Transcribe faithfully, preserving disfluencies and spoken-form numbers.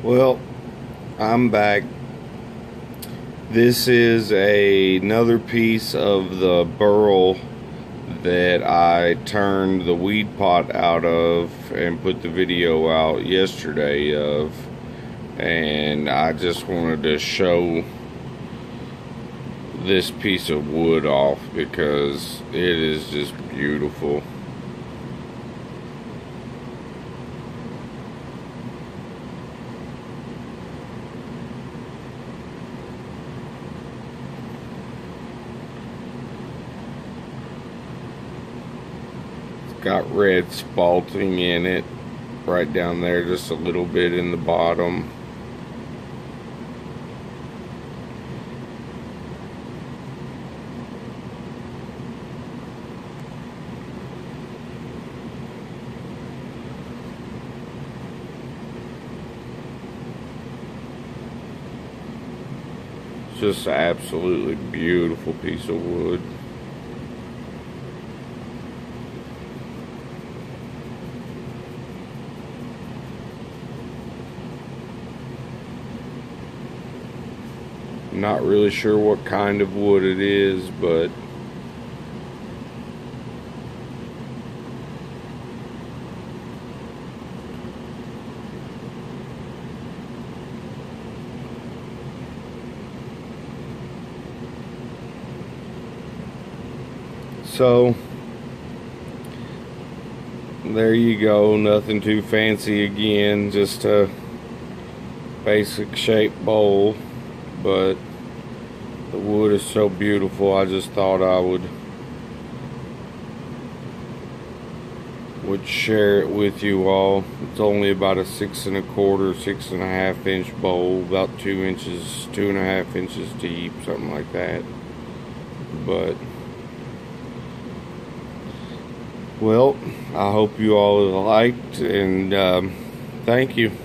Well, I'm back. This is a, another piece of the Burl that I turned the weed pot out of and put the video out yesterday of, and I just wanted to show this piece of wood off because it is just beautiful. Got red spalting in it right down there, just a little bit in the bottom. Just an absolutely beautiful piece of wood. Not really sure what kind of wood it is, but so there you go. Nothing too fancy again, just a basic shaped bowl, but the wood is so beautiful. I just thought I would would share it with you all. It's only about a six and a quarter, six and a half inch bowl, about two inches, two and a half inches deep, something like that. But well, I hope you all liked, and um, thank you.